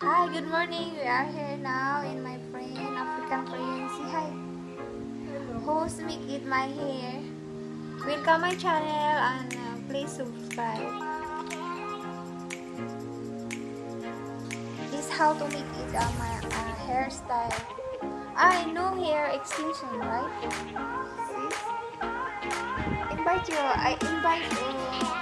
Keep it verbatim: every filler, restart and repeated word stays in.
Hi, good morning. We are here now in my friend African friend. Say hi. Host make it my hair. Welcome my channel and uh, please subscribe. This is how to make it uh, my uh, hairstyle. I know hair extension, right? See? Invite you. I invite you.